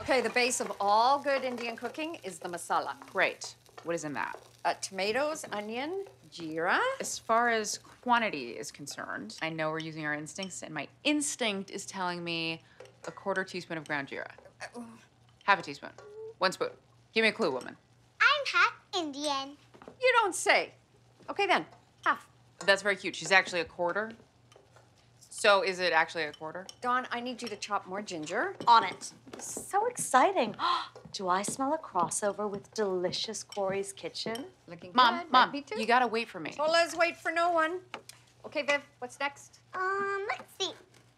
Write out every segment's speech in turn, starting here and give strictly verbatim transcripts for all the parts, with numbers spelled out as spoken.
Okay, the base of all good Indian cooking is the masala. Great. What is in that? Uh, tomatoes, onion, jeera. As far as quantity is concerned, I know we're using our instincts, and my instinct is telling me a quarter teaspoon of ground jeera. Uh, Half a teaspoon. One spoon. Give me a clue, woman. I'm half Indian. You don't say. Okay then, half. That's very cute. She's actually a quarter. So is it actually a quarter? Dawn, I need you to chop more ginger. On it. So exciting. Do I smell a crossover with delicious Corey's kitchen? Looking Mom, good. Mom, Me too. you gotta wait for me. So let's wait for no one. Okay, Viv, what's next? Um, let's see.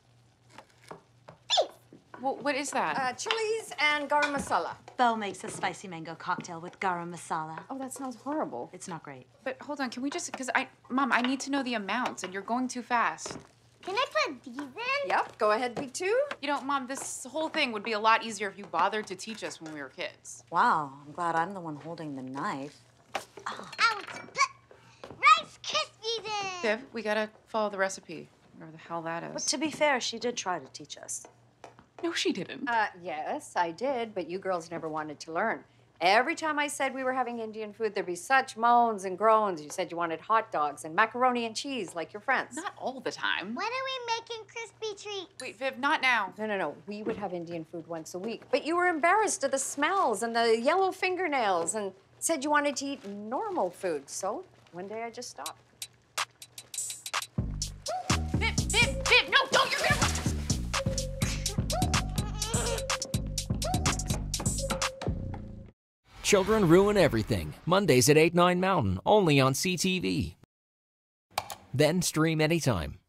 Well, what is that? Uh, chilies and garam masala. Beau makes a spicy mango cocktail with garam masala. Oh, that sounds horrible. It's not great. But hold on, can we just, because I, Mom, I need to know the amounts, and you're going too fast. Can I put these in? Yep, go ahead, me too. You know, Mom, this whole thing would be a lot easier if you bothered to teach us when we were kids. Wow, I'm glad I'm the one holding the knife. Oh. I want to put Rice Krispies in. Viv, we gotta follow the recipe, whatever the hell that But is. to be fair, she did try to teach us. No, she didn't. Uh, yes, I did, but you girls never wanted to learn. Every time I said we were having Indian food, there'd be such moans and groans. You said you wanted hot dogs and macaroni and cheese like your friends. Not all the time. When are we making crispy treats? Wait, Viv, not now. No, no, no. We would have Indian food once a week. But you were embarrassed of the smells and the yellow fingernails and said you wanted to eat normal food. So one day I just stopped. Viv, Viv, Viv, no, don't, you're gonna... Children Ruin Everything, Mondays at eight, nine Mountain, only on C T V. Then stream anytime.